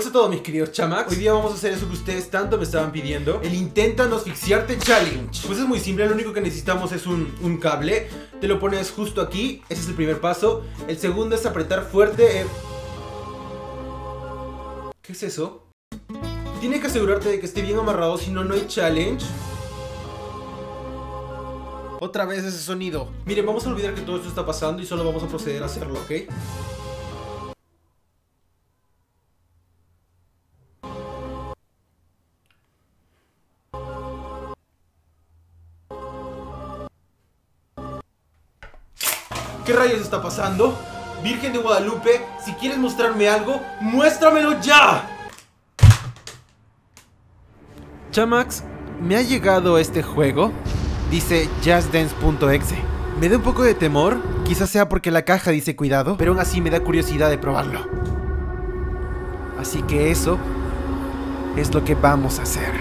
a todos mis queridos chamacs. Hoy día vamos a hacer eso que ustedes tanto me estaban pidiendo, el intenta no asfixiarte challenge. Pues es muy simple, lo único que necesitamos es un cable. Te lo pones justo aquí, ese es el primer paso. El segundo es apretar fuerte. ¿Qué es eso? Tienes que asegurarte de que esté bien amarrado, si no, no hay challenge. Otra vez ese sonido. Miren, vamos a olvidar que todo esto está pasando y solo vamos a proceder a hacerlo, ¿ok? ¿Qué rayos está pasando? Virgen de Guadalupe, si quieres mostrarme algo, ¡muéstramelo ya! Chamax, me ha llegado este juego. Dice JustDance.exe. Me da un poco de temor, quizás sea porque la caja dice cuidado, pero aún así me da curiosidad de probarlo. Así que eso es lo que vamos a hacer.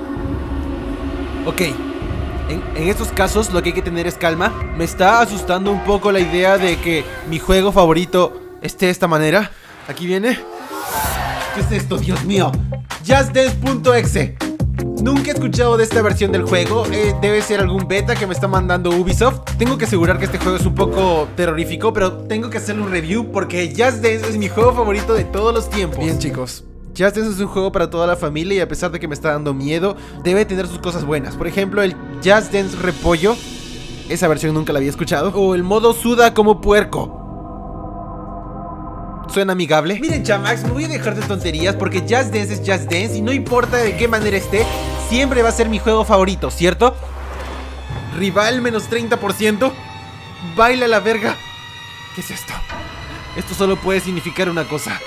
Ok, en estos casos lo que hay que tener es calma. Me está asustando un poco la idea de que mi juego favorito esté de esta manera. Aquí viene. ¿Qué es esto, Dios mío? JustDance.exe. Nunca he escuchado de esta versión del juego. Debe ser algún beta que me está mandando Ubisoft. Tengo que asegurar que este juego es un poco terrorífico, pero tengo que hacerle un review porque Just Dance es mi juego favorito de todos los tiempos. Bien, chicos, Just Dance es un juego para toda la familia y a pesar de que me está dando miedo, debe tener sus cosas buenas. Por ejemplo, el Just Dance Repollo. Esa versión nunca la había escuchado. O el modo suda como puerco. ¿Suena amigable? Miren, chamax, me voy a dejar de tonterías porque Just Dance es Just Dance y no importa de qué manera esté, siempre va a ser mi juego favorito, ¿cierto? Rival menos 30%. Baila la verga. ¿Qué es esto? Esto solo puede significar una cosa.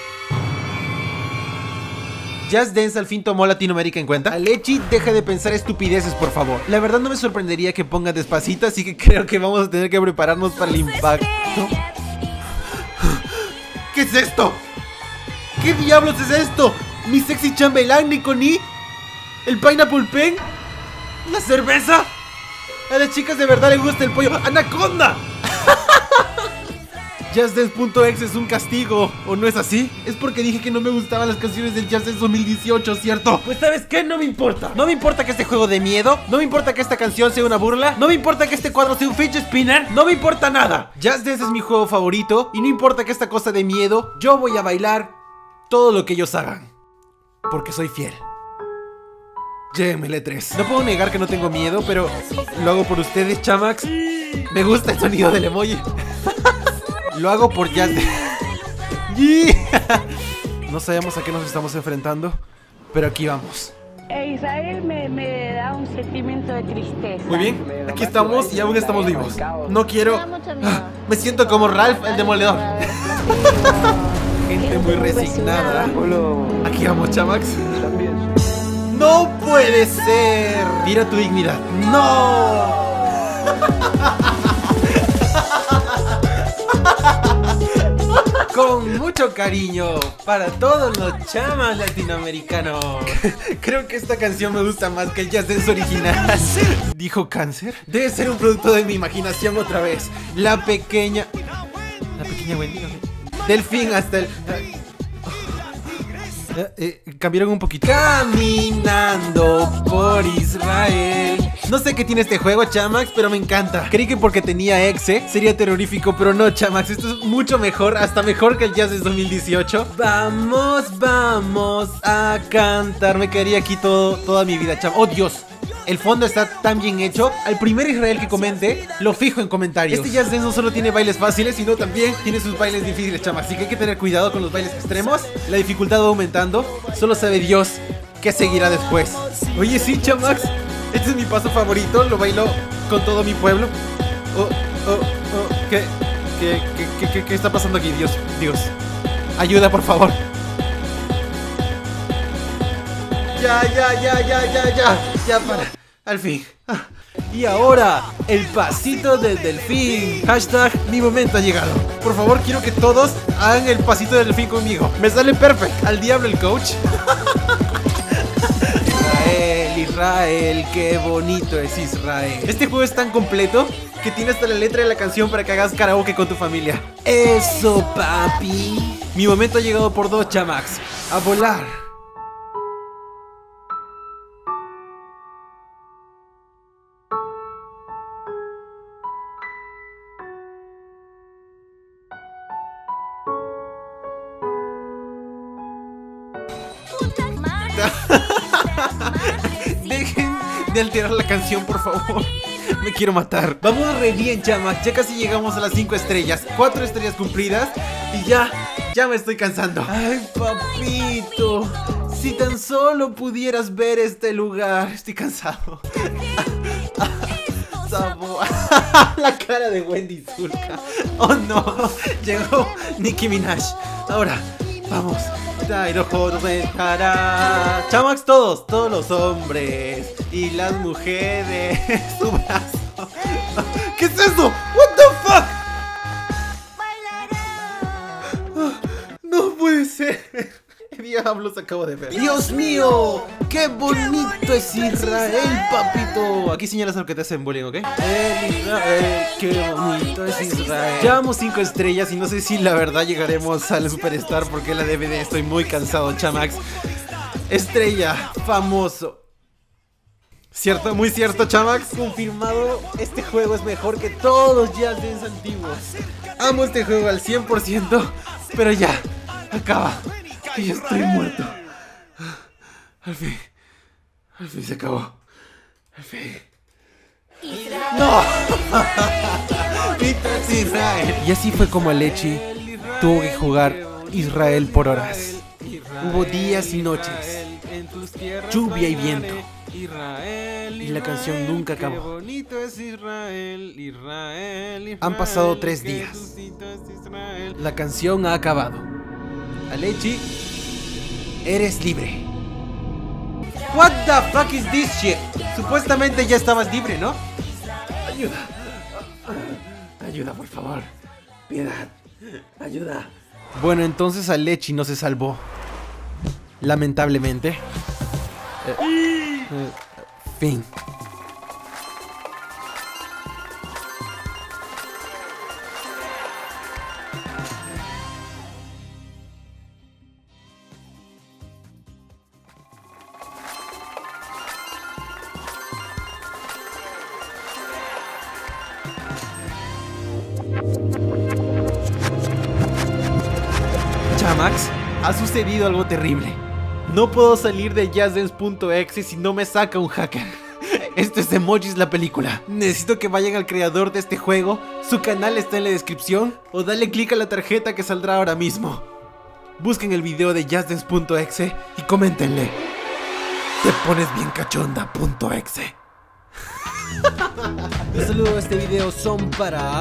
Just Dance al fin tomó Latinoamérica en cuenta. Alechi, deja de pensar estupideces, por favor. La verdad no me sorprendería que ponga Despacito, así que creo que vamos a tener que prepararnos para el impacto. ¿Qué es esto? ¿Qué diablos es esto? ¿Mi sexy chambelán Niconi? ¿El pineapple pen? ¿La cerveza? A las chicas de verdad les gusta el pollo. ¡Anaconda! JustDance.exe es un castigo, ¿o no es así? Es porque dije que no me gustaban las canciones del Just Dance 2018, ¿cierto? Pues ¿sabes qué? No me importa. No me importa que este juego dé miedo. No me importa que esta canción sea una burla. No me importa que este cuadro sea un fidget spinner. No me importa nada. Just Dance es mi juego favorito y no importa que esta cosa dé miedo. Yo voy a bailar todo lo que ellos hagan, porque soy fiel. JML3. No puedo negar que no tengo miedo, pero lo hago por ustedes, chamax. Me gusta el sonido del emoji. Lo hago por Just Dance. No sabemos a qué nos estamos enfrentando, pero aquí vamos. Israel me da un sentimiento de tristeza. Muy bien, aquí estamos y aún estamos vivos. No quiero... me siento como Ralph el Demoledor. Gente muy resignada. Aquí vamos, chamax. ¡No puede ser! Tira tu dignidad. ¡No! Con mucho cariño para todos los chamas latinoamericanos. Creo que esta canción me gusta más que el Just Dance original. ¿Dijo cáncer? Debe ser un producto de mi imaginación otra vez. La pequeña Wendy, no sé. Del fin hasta el... cambiaron un poquito. Caminando por Israel. No sé qué tiene este juego, chamax, pero me encanta. Creí que porque tenía exe sería terrorífico, pero no, chamax. Esto es mucho mejor, hasta mejor que el Just Dance 2018. Vamos a cantar. Me quedaría aquí toda mi vida, chamax. Oh, Dios. El fondo está tan bien hecho. Al primer Israel que comente, lo fijo en comentarios. Este Just Dance no solo tiene bailes fáciles, sino también tiene sus bailes difíciles, chama. Así que hay que tener cuidado con los bailes extremos. La dificultad va aumentando. Solo sabe Dios qué seguirá después. Oye, sí, chamax. Este es mi paso favorito. Lo bailo con todo mi pueblo. ¿Qué está pasando aquí? Dios. Ayuda, por favor. Ya para. Al fin. Y ahora, el pasito del delfín. Hashtag, mi momento ha llegado. Por favor, quiero que todos hagan el pasito del delfín conmigo. Me sale perfecto. Al diablo el coach. Israel, qué bonito es Israel. Este juego es tan completo que tiene hasta la letra de la canción para que hagas karaoke con tu familia. Eso, papi. Mi momento ha llegado por 2 chamax. a volar. Dejen de alterar la canción, por favor. Me quiero matar. Vamos re bien, Chamax. Ya casi llegamos a las 5 estrellas. 4 estrellas cumplidas. Y ya me estoy cansando. Ay, papito, si tan solo pudieras ver este lugar. Estoy cansado. La cara de Wendy Zulka. Oh no, llegó Nicki Minaj. Ahora, vamos. Chamax, todos los hombres y las mujeres. Su brazo. ¿Qué es eso? What the fuck? No puede ser. ¿Qué diablos acabo de ver? ¡Dios mío! ¡Qué bonito es Israel, papito! Aquí señalas lo que te hacen bullying, ¿ok? Israel, qué bonito es Israel. Llevamos 5 estrellas y no sé si la verdad llegaremos al Superstar porque la DVD estoy muy cansado, Chamax. Estrella, famoso. ¿Cierto? Muy cierto, Chamax. Confirmado, este juego es mejor que todos los Just Dance antiguos. Amo este juego al 100%, pero ya, acaba. Que ya estoy muerto. Al fin se acabó. Al fin. ¡No! Israel. Y así fue como Alechi tuvo que jugar Israel por horas. Hubo días y noches, lluvia y viento, y la canción nunca acabó. Han pasado 3 días. La canción ha acabado. Alechi, eres libre. What the fuck is this shit? Supuestamente ya estabas libre, ¿no? Ayuda. Ayuda, por favor. Piedad. Ayuda. Bueno, entonces Alechi no se salvó. Lamentablemente. Fin. Chamax, ha sucedido algo terrible. No puedo salir de JustDance.exe si no me saca un hacker. Esto es Emojis la película. Necesito que vayan al creador de este juego. Su canal está en la descripción. O dale click a la tarjeta que saldrá ahora mismo. Busquen el video de JustDance.exe y coméntenle: te pones bien cachonda.exe. Los saludos de este video son para...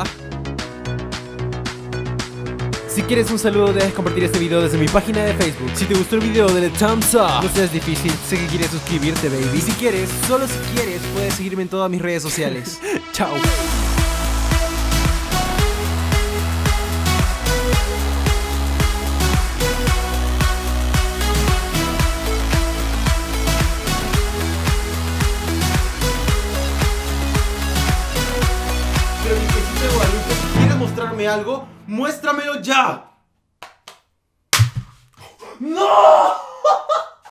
Si quieres un saludo, debes compartir este video desde mi página de Facebook. Si te gustó el video, dale thumbs up. No seas difícil, sé que quieres suscribirte, baby. Y si quieres, solo si quieres, puedes seguirme en todas mis redes sociales. Chao. Pero Virgencita de Guadalupe, si quieres mostrarme algo, muéstramelo ya. ¡No!